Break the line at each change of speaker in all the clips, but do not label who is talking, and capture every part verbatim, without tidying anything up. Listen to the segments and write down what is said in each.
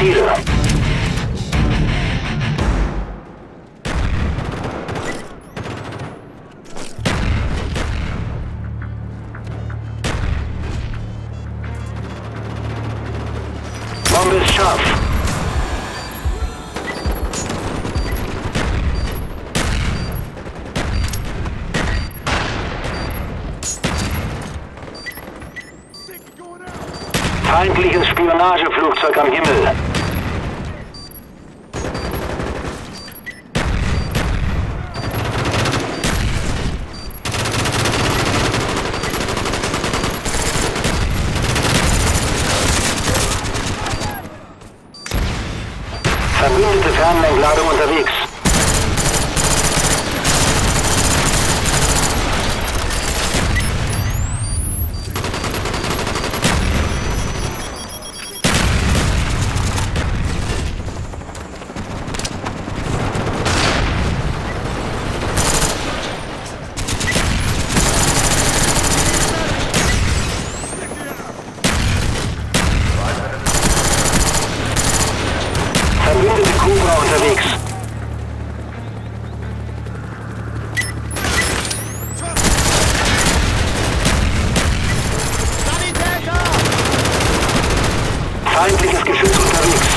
Ziele. Bombe ist scharf. Feindliches Spionageflugzeug am Himmel. Verbündete Fernlenkladung unterwegs. Verbündete Cobra unterwegs. Feindliches Geschütz unterwegs.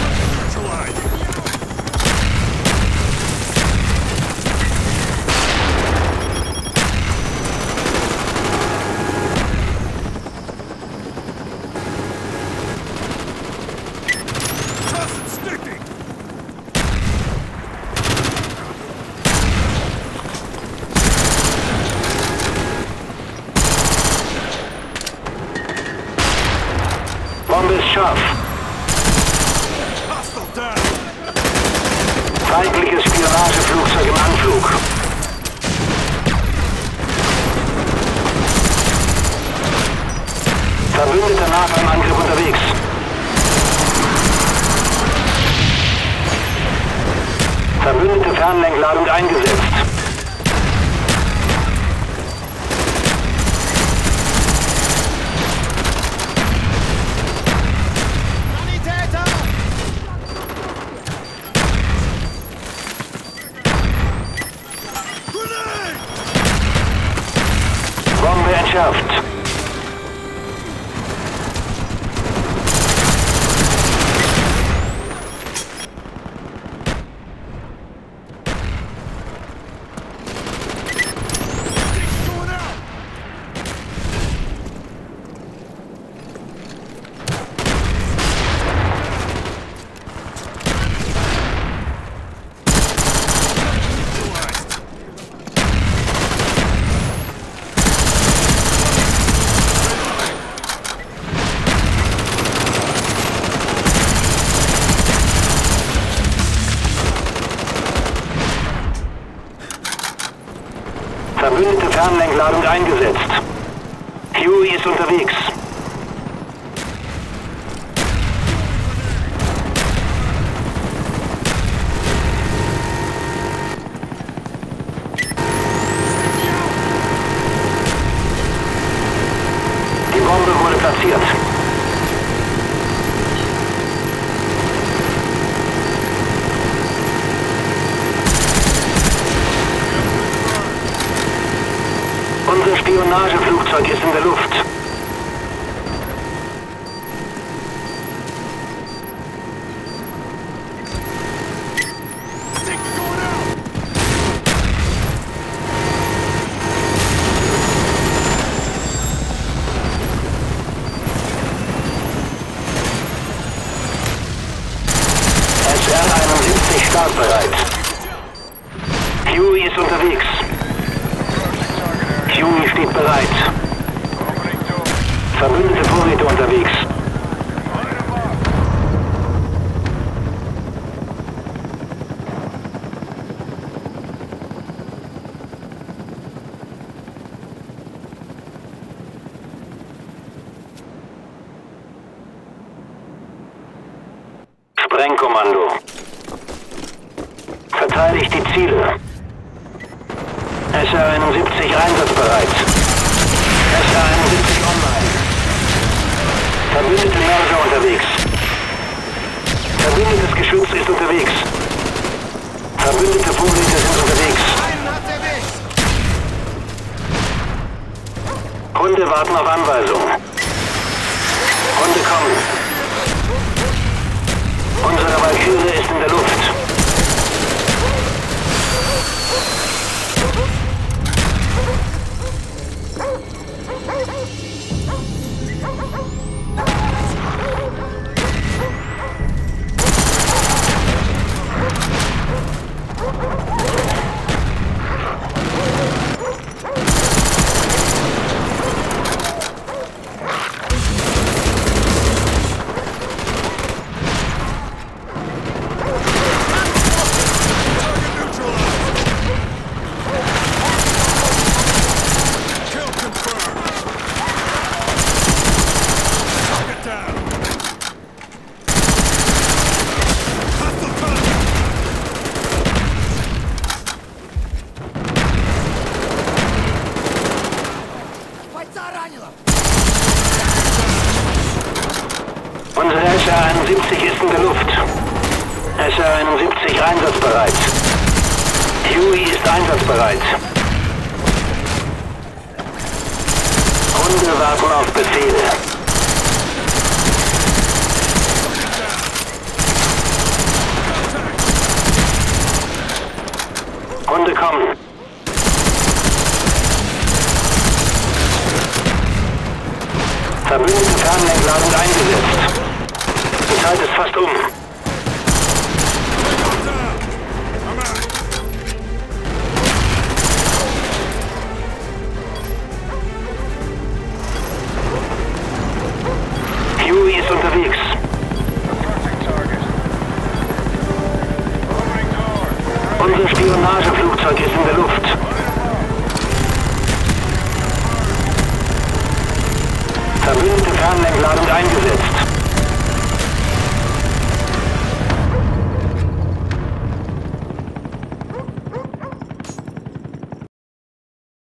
Bombe ist scharf. Feindliches Spionageflugzeug im Anflug. Verbündeter Nahkampfangriff unterwegs. Verbündete Fernlenkladung eingesetzt. Bombe entschärft. Verbündete Fernlenkladung eingesetzt. Huey ist unterwegs. Die Bombe wurde platziert. Unser Spionageflugzeug ist in der Luft. S R einundsiebzig startbereit. Huey ist unterwegs. Huey steht bereit. Verbündete Vorräte unterwegs. Sprengkommando. Verteidigt die Ziele. S R einundsiebzig einsatzbereit. S R einundsiebzig online. Verbündete Mörser unterwegs. Verbündete Vorräte sind unterwegs. Hunde warten auf Anweisung. Hunde kommen. Unsere Valkyrie ist in der Luft. Unsere S R einundsiebzig ist in der Luft. S R einundsiebzig einsatzbereit. Huey ist einsatzbereit. Hunde warten auf Befehle. Hunde kommen. Verbündete Fernlenkladung eingesetzt. Die Zeit ist fast um. Huey ist unterwegs. Unser Spionageflugzeug ist in der Luft. Verbündete Fernlenkladung eingesetzt.